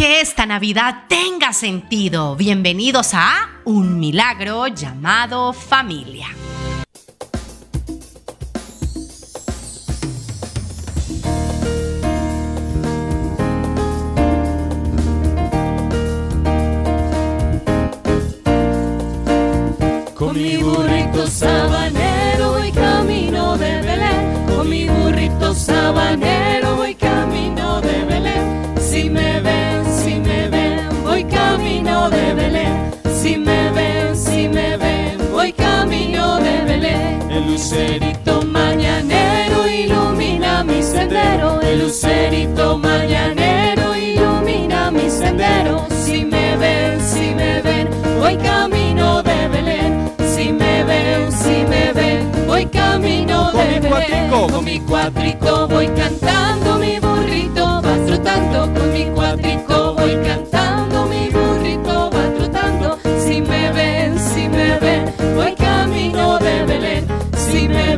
que esta Navidad tenga sentido. Bienvenidos a Un Milagro llamado Familia. Con mi burrito sabanero voy camino de Belén. Con mi burrito sabanero voy camino de Belén. Si me ven, voy camino de Belén. Si me ven, voy camino de Belén. El lucerito mañanero ilumina mi sendero. El lucerito mañanero ilumina mi sendero. Si me ven, voy camino de Belén. Si me ven, voy camino de Belén. Con mi cuatrico voy cantando, mi burrito va trotando. Con mi cuatrico voy cantando, mi burrito va trotando. Si me ven, voy camino de Belén. Si me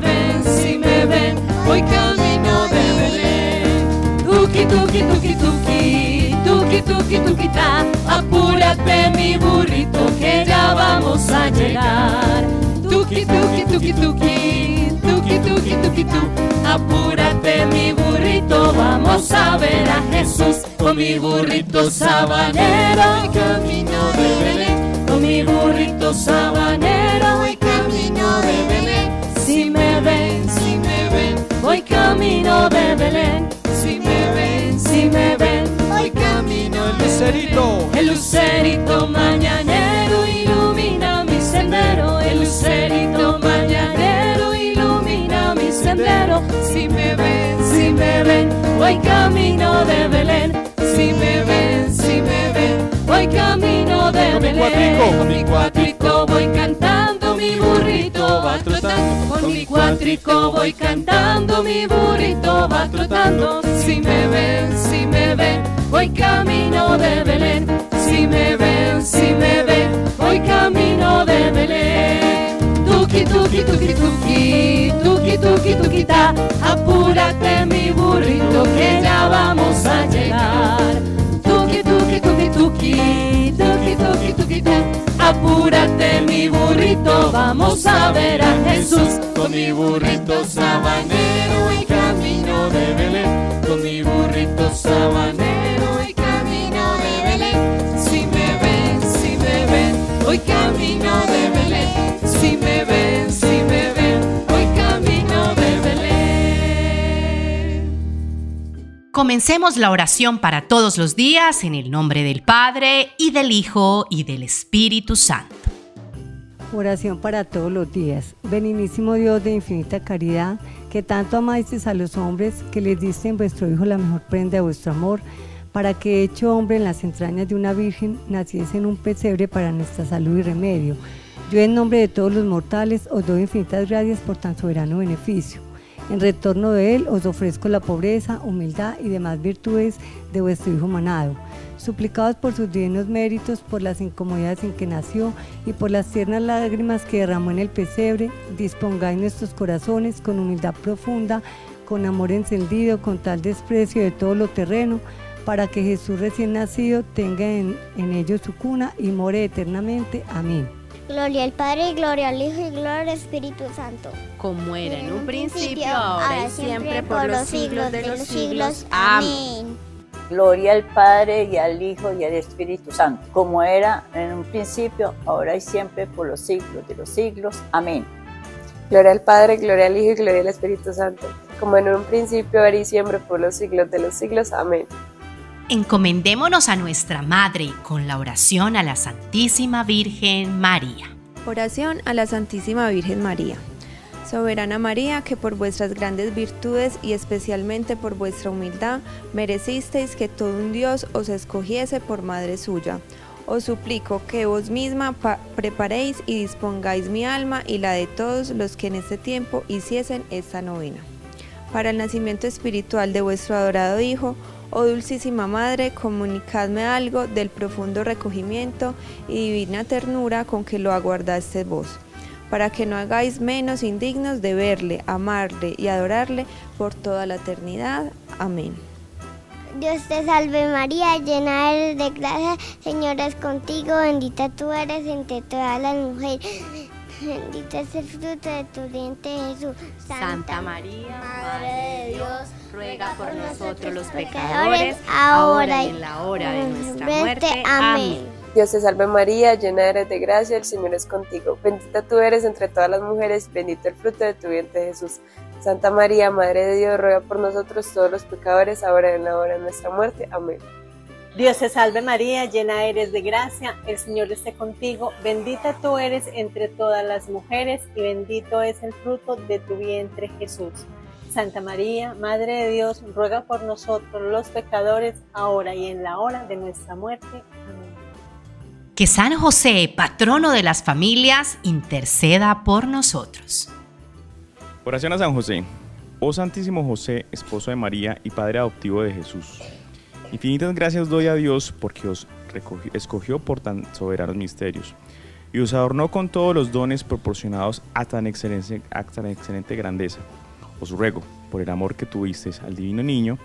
ven, voy camino de Belén. Tuki, tuki, tuki, tuki, tuki, tuki, tuki, ta. Apúrate, mi burrito, que ya vamos a llegar. Tuki, tuki, tuki, tuki, tuki, tuki, tuki, tu. Apúrate, mi burrito, vamos a ver a Jesús. Con mi burrito sabanero voy camino de Belén. Con mi burrito sabanero voy camino de Belén. Si me ven, voy camino de Belén. Si me ven, voy camino de Belén. El lucerito mañanero ilumina mi sendero. El lucerito mañanero ilumina mi sendero. Si me ven, voy camino de Belén. Si me ven, voy camino de Belén. Con mi cuatrico voy cantando, mi burrito va trotando. Con mi cuatrico voy cantando, mi burrito va trotando. Si me ven, voy camino de Belén. Si me ven, voy camino de Belén. Tuki, tuki, tuki, tuki, tuki, tuki, tuki, ta. Apúrate, mi burrito, que ya vamos a llegar. Tuki, tuki, tuki, tuki, tuki, tuki, tuki, ta. Apúrate, mi burrito, vamos a ver a Jesús. Con mi burrito sabanero y camino de Belén. Con mi burrito sabanero y camino de Belén. Si me ven, voy camino de Belén. Si me ven, voy camino de Belén. Comencemos la oración para todos los días en el nombre del Padre, y del Hijo, y del Espíritu Santo. Oración para todos los días. Benignísimo Dios de infinita caridad, que tanto amasteis a los hombres, que les diste en vuestro Hijo la mejor prenda de vuestro amor, para que, hecho hombre en las entrañas de una virgen, naciese en un pesebre para nuestra salud y remedio. Yo, en nombre de todos los mortales, os doy infinitas gracias por tan soberano beneficio. En retorno de él os ofrezco la pobreza, humildad y demás virtudes de vuestro Hijo manado. Suplicados por sus divinos méritos, por las incomodidades en que nació y por las tiernas lágrimas que derramó en el pesebre, dispongáis nuestros corazones con humildad profunda, con amor encendido, con tal desprecio de todo lo terreno, para que Jesús recién nacido tenga en ellos su cuna y more eternamente. Amén. Gloria al Padre, gloria al Hijo y gloria al Espíritu Santo. Como era en un principio, ahora y siempre, por los siglos de los siglos. Amén. Gloria al Padre, y al Hijo, y al Espíritu Santo, como era en un principio, ahora y siempre, por los siglos de los siglos. Amén. Gloria al Padre, gloria al Hijo y gloria al Espíritu Santo, como en un principio, ahora y siempre, por los siglos de los siglos. Amén. Encomendémonos a nuestra Madre con la oración a la Santísima Virgen María. Oración a la Santísima Virgen María. Soberana María, que por vuestras grandes virtudes y especialmente por vuestra humildad merecisteis que todo un Dios os escogiese por madre suya. Os suplico que vos misma preparéis y dispongáis mi alma y la de todos los que en este tiempo hiciesen esta novena. Para el nacimiento espiritual de vuestro adorado Hijo, oh Dulcísima Madre, comunicadme algo del profundo recogimiento y divina ternura con que lo aguardaste vos, para que no hagáis menos indignos de verle, amarle y adorarle por toda la eternidad. Amén. Dios te salve María, llena eres de gracia, Señor es contigo, bendita tú eres entre todas las mujeres, bendito es el fruto de tu vientre Jesús. Santa María, Madre de Dios, ruega por nosotros los pecadores, ahora y en la hora de nuestra muerte. Amén. Dios te salve María, llena eres de gracia, el Señor es contigo. Bendita tú eres entre todas las mujeres, bendito el fruto de tu vientre Jesús. Santa María, Madre de Dios, ruega por nosotros todos los pecadores, ahora y en la hora de nuestra muerte. Amén. Dios te salve María, llena eres de gracia, el Señor esté contigo, bendita tú eres entre todas las mujeres y bendito es el fruto de tu vientre Jesús. Santa María, Madre de Dios, ruega por nosotros los pecadores, ahora y en la hora de nuestra muerte. Amén. Que San José, patrono de las familias, interceda por nosotros. Oración a San José. Oh Santísimo José, esposo de María y padre adoptivo de Jesús. Infinitas gracias doy a Dios porque os escogió por tan soberanos misterios y os adornó con todos los dones proporcionados a tan excelente grandeza. Os ruego, por el amor que tuvisteis al divino niño,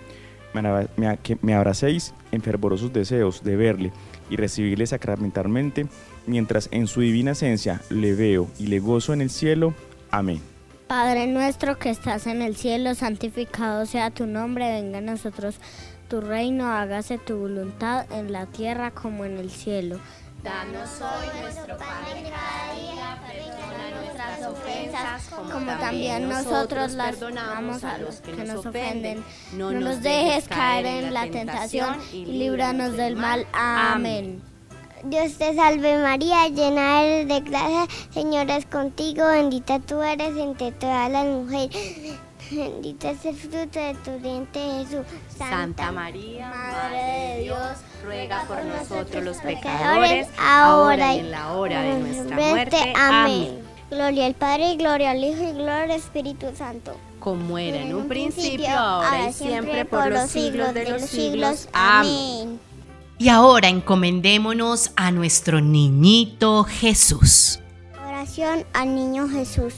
que me abracéis en fervorosos deseos de verle y recibirle sacramentalmente, mientras en su divina esencia le veo y le gozo en el cielo. Amén. Padre nuestro que estás en el cielo, santificado sea tu nombre, venga a nosotros tu reino, hágase tu voluntad en la tierra como en el cielo. Danos hoy nuestro pan de cada día, perdona nuestras ofensas, como también nosotros las perdonamos a los que nos ofenden. No nos dejes caer en la tentación y líbranos del mal. Amén. Dios te salve María, llena eres de gracia, Señor es contigo, bendita tú eres entre todas las mujeres, bendito es el fruto de tu vientre Jesús. Santa María, Madre de Dios, ruega por nosotros los pecadores, pecadores, ahora y en la hora de nuestra muerte. Amén. Gloria al Padre, y gloria al Hijo, y gloria al Espíritu Santo. Como era en un principio, ahora y siempre, por los siglos de los siglos. Amén. Y ahora encomendémonos a nuestro niñito Jesús. Oración al niño Jesús.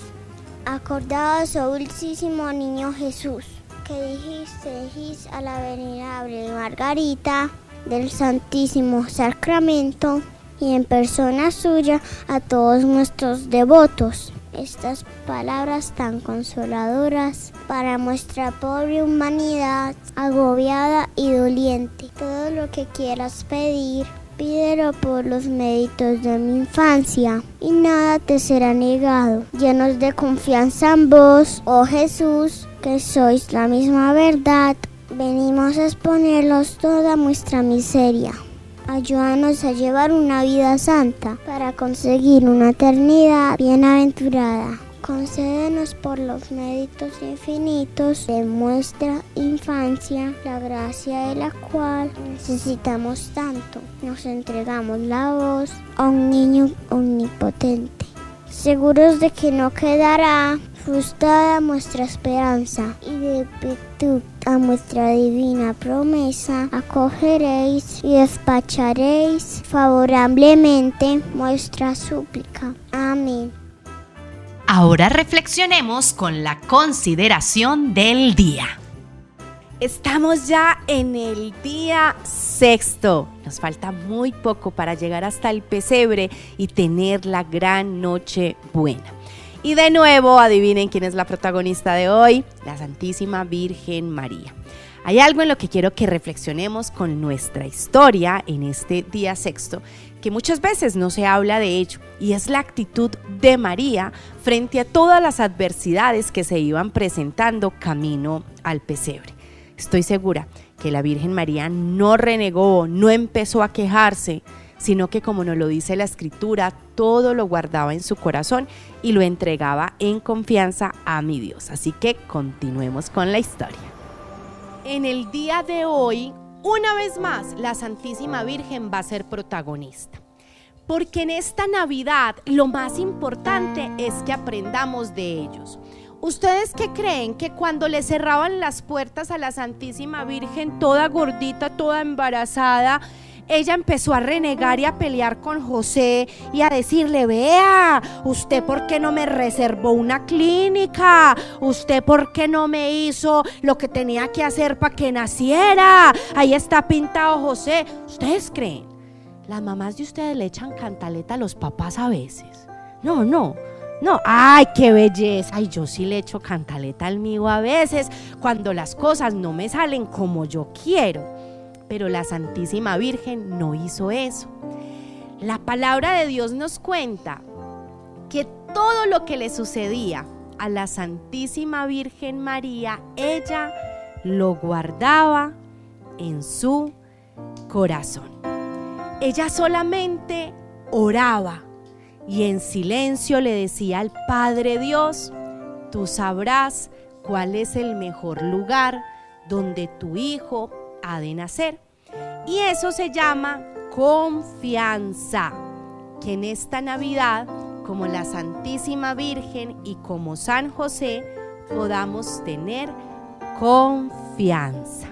Acordaos, oh dulcísimo niño Jesús, que dijiste a la venerable Margarita del Santísimo Sacramento y en persona suya a todos nuestros devotos. Estas palabras tan consoladoras para nuestra pobre humanidad agobiada y doliente. Todo lo que quieras pedir, pídelo por los méritos de mi infancia y nada te será negado. Llenos de confianza en vos, oh Jesús, que sois la misma verdad, venimos a exponerlos toda nuestra miseria. Ayúdanos a llevar una vida santa para conseguir una eternidad bienaventurada. Concédenos por los méritos infinitos de nuestra infancia, la gracia de la cual necesitamos tanto. Nos entregamos la voz a un niño omnipotente, seguros de que no quedará frustrada nuestra esperanza y de virtud a nuestra divina promesa acogeréis y despacharéis favorablemente nuestra súplica. Amén. Ahora reflexionemos con la consideración del día. Estamos ya en el día sexto. Nos falta muy poco para llegar hasta el pesebre y tener la gran noche buena. Y de nuevo, adivinen quién es la protagonista de hoy, la Santísima Virgen María. Hay algo en lo que quiero que reflexionemos con nuestra historia en este día sexto, que muchas veces no se habla de ello, y es la actitud de María frente a todas las adversidades que se iban presentando camino al pesebre. Estoy segura que la Virgen María no renegó, no empezó a quejarse, sino que, como nos lo dice la Escritura, todo lo guardaba en su corazón y lo entregaba en confianza a mi Dios. Así que continuemos con la historia. En el día de hoy, una vez más, la Santísima Virgen va a ser protagonista. Porque en esta Navidad lo más importante es que aprendamos de ellos. ¿Ustedes qué creen? Que cuando le cerraban las puertas a la Santísima Virgen, toda gordita, toda embarazada, ella empezó a renegar y a pelear con José y a decirle: vea, ¿usted por qué no me reservó una clínica? ¿Usted por qué no me hizo lo que tenía que hacer para que naciera? Ahí está pintado José. ¿Ustedes creen? Las mamás de ustedes le echan cantaleta a los papás a veces. No, ay, qué belleza. Ay, yo sí le echo cantaleta al mío a veces cuando las cosas no me salen como yo quiero. Pero la Santísima Virgen no hizo eso. La palabra de Dios nos cuenta que todo lo que le sucedía a la Santísima Virgen María, ella lo guardaba en su corazón. Ella solamente oraba y en silencio le decía al Padre Dios: tú sabrás cuál es el mejor lugar donde tu hijo ha de nacer. Y eso se llama confianza, que en esta Navidad, como la Santísima Virgen y como San José, podamos tener confianza.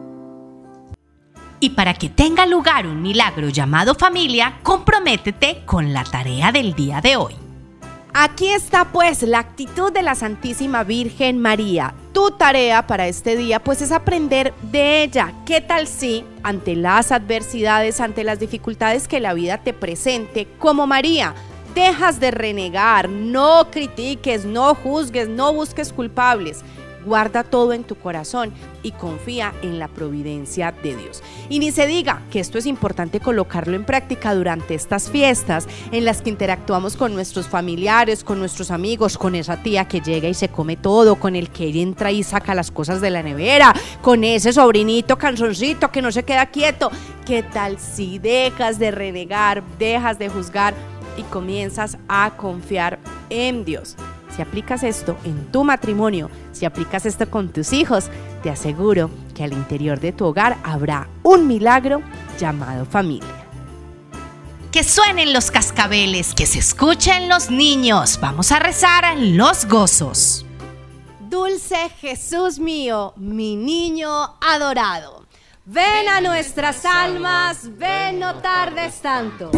Y para que tenga lugar un milagro llamado familia, comprométete con la tarea del día de hoy. Aquí está pues la actitud de la Santísima Virgen María. Tu tarea para este día pues es aprender de ella. ¿Qué tal si ante las adversidades, ante las dificultades que la vida te presente, como María, dejas de renegar, no critiques, no juzgues, no busques culpables? Guarda todo en tu corazón y confía en la providencia de Dios. Y ni se diga que esto es importante colocarlo en práctica durante estas fiestas en las que interactuamos con nuestros familiares, con nuestros amigos, con esa tía que llega y se come todo, con el que entra y saca las cosas de la nevera, con ese sobrinito canzoncito que no se queda quieto. ¿Qué tal si dejas de renegar, dejas de juzgar y comienzas a confiar en Dios? Si aplicas esto en tu matrimonio, si aplicas esto con tus hijos, te aseguro que al interior de tu hogar habrá un milagro llamado familia. Que suenen los cascabeles, que se escuchen los niños. Vamos a rezar los gozos. Dulce Jesús mío, mi niño adorado, ven a nuestras almas, ven, no tardes tanto.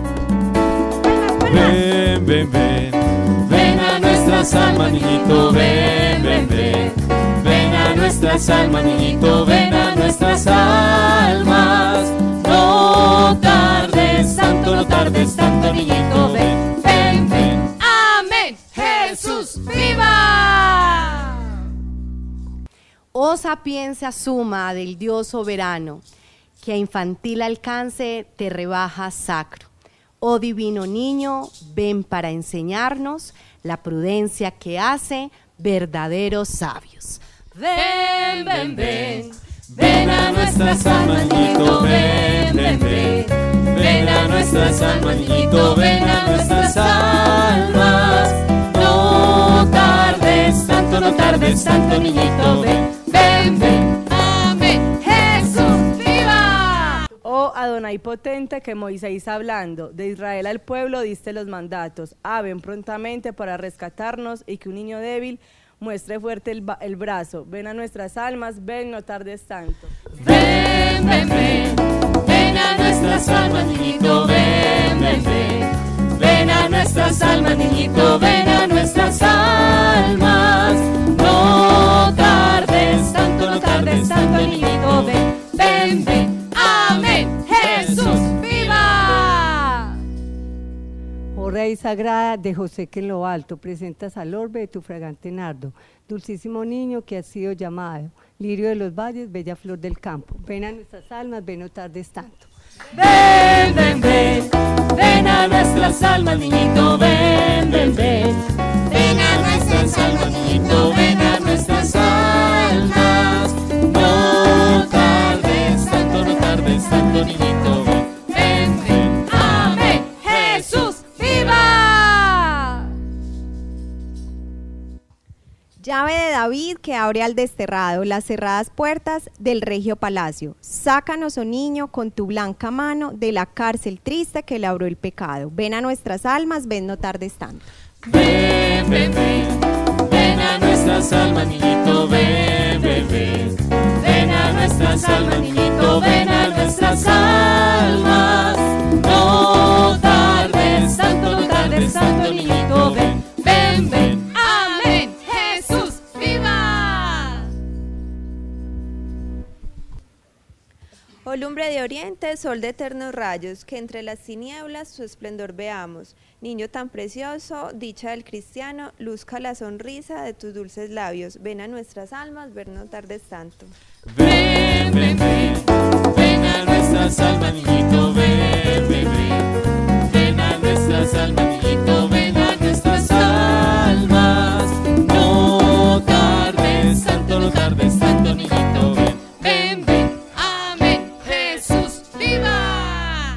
Ven, ven, ven. Ven a nuestras almas, niñito, ven, ven, ven. Ven a nuestras almas, niñito, ven a nuestras almas. No tardes tanto, no tardes tanto, niñito, ven, ven, ven. Amén, Jesús, viva. Oh sapiencia suma del Dios soberano, que a infantil alcance te rebaja sacro. Oh divino niño, ven para enseñarnos la prudencia que hace verdaderos sabios. Ven, ven, ven. Ven a nuestras almas, niñito, ven, ven, ven. Ven a nuestras almas, niñito, ven a nuestras almas. No tardes tanto, no tardes tanto, niñito, ven, ven, ven. Amén, Jesús, viva. Oh Adonai potente, que Moisés hablando de Israel al pueblo diste los mandatos. Ven prontamente para rescatarnos y que un niño débil muestre fuerte el brazo. Ven a nuestras almas, ven, no tardes tanto. Ven, ven, ven. Ven a nuestras almas, niñito, ven, ven, ven. Ven a nuestras almas, niñito, ven a nuestras almas. No tardes tanto, no tardes tanto, niñito, ven, ven, ven. Amén, Jesús, viva. Oh Rey Sagrada de José que en lo alto presentas al orbe de tu fragante nardo, dulcísimo niño que has sido llamado, lirio de los valles, bella flor del campo. Ven a nuestras almas, ven, no tardes tanto. Ven, ven, ven. Ven a nuestras almas, niñito, ven, ven, ven. Ven a nuestras almas, niñito, ven a nuestras almas. No tardes tanto, no tardes tanto, niñito, ven, ven, ven. Amén, Jesús, viva. Llave de David que abre al desterrado las cerradas puertas del regio palacio. Sácanos, oh niño, con tu blanca mano de la cárcel triste que labró el pecado. Ven a nuestras almas, ven, no tardes tanto. Ven, ven, ven. Ven a nuestras almas, niñito, ven, ven, ven. Ven a nuestras almas, niñito, ven a nuestras almas. de oriente, sol de eternos rayos, que entre las tinieblas su esplendor veamos. Niño tan precioso, dicha del cristiano, luzca la sonrisa de tus dulces labios. Ven a nuestras almas, vernos tardes tanto. Ven, ven, ven, ven a nuestras almas, niñito, ven, ven, ven. Ven a nuestras almas, niñito, ven a nuestras almas. No tardes tanto, no tardes tanto, niñito, ven. Ven, ven, amén, Jesús, viva.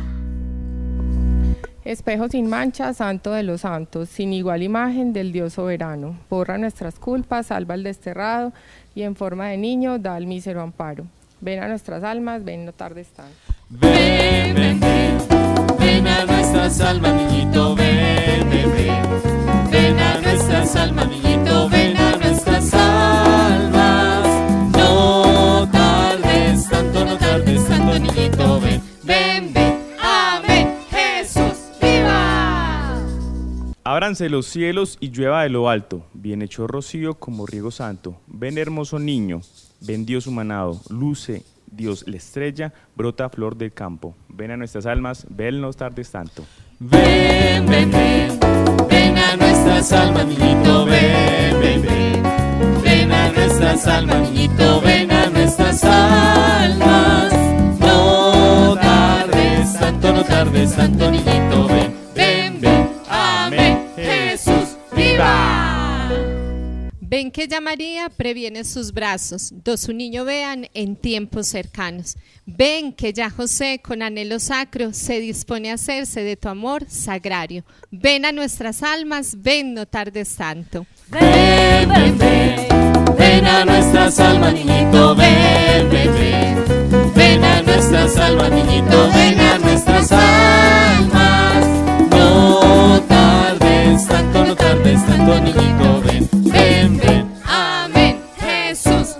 Espejo sin mancha, santo de los santos, sin igual imagen del Dios soberano. Borra nuestras culpas, salva al desterrado, y en forma de niño da al mísero amparo. Ven a nuestras almas, ven, no tardes tanto. Ven, ven, ven, ven a nuestras almas, niñito, ven, ven, ven. Ven a nuestras almas, niñito, ven a nuestras almas. No tardes tanto, no tardes tanto, niñito, ven. Ven, ven, amén, Jesús, viva. Ábranse los cielos y llueva de lo alto, bien hecho rocío como riego santo. Ven hermoso niño, ven Dios humanado, luce Dios la estrella, brota flor del campo. Ven a nuestras almas, ven no tardes tanto. Ven, ven, ven, ven a nuestras almas, niñito, ven, ven, ven. Ven a nuestras almas, niñito, ven a nuestras almas. No tardes tanto, no tardes tanto, niñito, ven. Ven, ven, amén, Jesús, viva. Ven que ya María previene sus brazos, do su niño vean en tiempos cercanos. Ven que ya José con anhelo sacro se dispone a hacerse de tu amor sagrario. Ven a nuestras almas, ven no tardes tanto. Ven, ven, ven, ven a nuestras almas, niñito, ven, ven, ven. Ven a nuestras almas, niñito, ven a nuestras almas. No tardes tanto, no tardes tanto, niñito, ven. Ven, ven, amén, Jesús,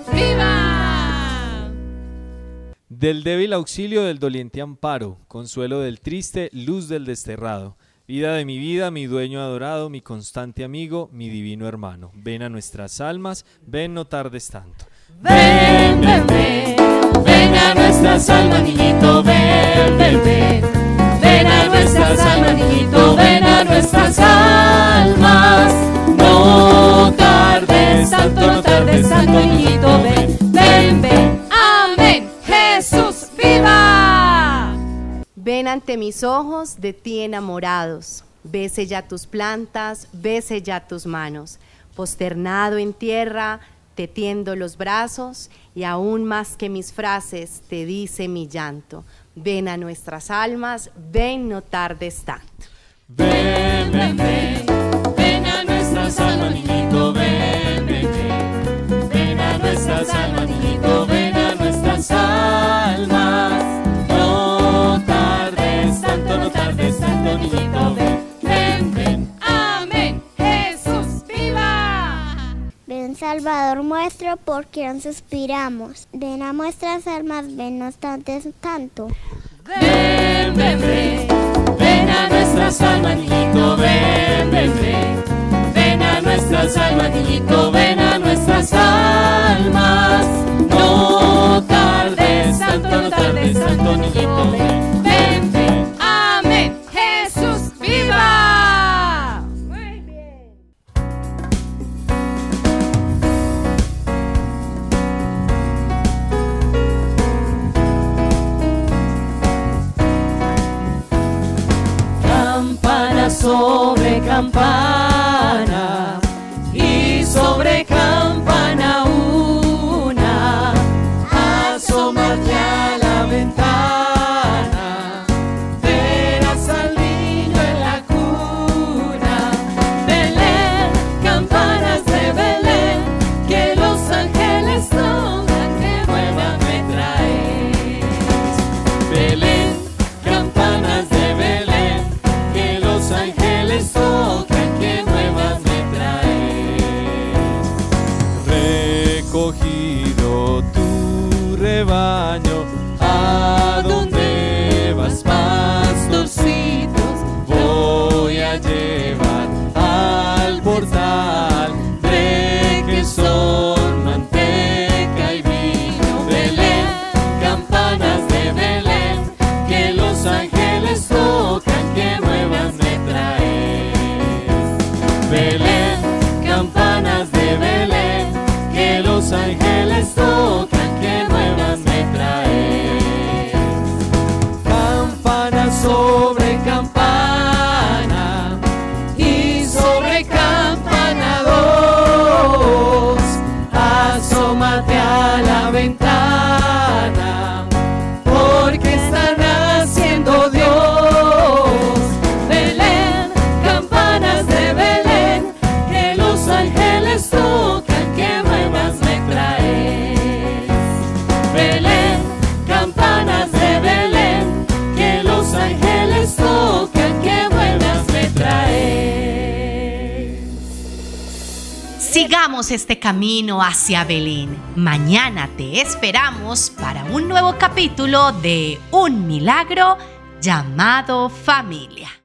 viva. Del débil auxilio, del doliente amparo, consuelo del triste, luz del desterrado. Vida de mi vida, mi dueño adorado, mi constante amigo, mi divino hermano. Ven a nuestras almas, ven no tardes tanto. Ven, ven, ven, ven a nuestras almas, niñito, ven, ven, ven. Ven a nuestras almas, niñito, ven a nuestras almas. No tardes tanto, no tardes tanto, niñito, ven, ven, ven, amén, Jesús, viva. Ven ante mis ojos de ti enamorados, bese ya tus plantas, bese ya tus manos, posternado en tierra, te tiendo los brazos y aún más que mis frases te dice mi llanto. Ven a nuestras almas, ven no tardes tanto. Ven, ven, ven, ven a nuestras almas, niñito, ven, ven, ven. Ven a nuestras almas, niñito, ven a nuestras almas. No tardes tanto, no tardes tanto, niñito, ven, ven, ven, amén, Jesús, viva. Ven Salvador nuestro, por quien suspiramos. Ven a nuestras almas, ven no tardes tanto. Ven, ven, ven, ven a nuestras almas, niñito, ven, ven, ven. Ven a nuestras almas, niñito, ven a nuestras almas. No tardes tanto, no tardes tanto, niñito, ven, ven, ven, amén, Jesús, viva. Muy bien. Campana sobre campana y sobre campana una, asómate a la ventana, verás al niño en la cuna. Belén, campanas de Belén, que los ángeles tocan, que buena me traes. Belén, campanas de Belén, que los ángeles tocan, que sobre campana y sobre campana 2. Asómate a la ventana, porque está naciendo Dios. Belén, campanas de Belén, que los ángeles tocan, que buenas me traes. Belén, campanas de Belén, que los ángeles tocan, que buenas me traes. Sigamos este camino hacia Belén. Mañana te esperamos para un nuevo capítulo de Un Milagro llamado Familia.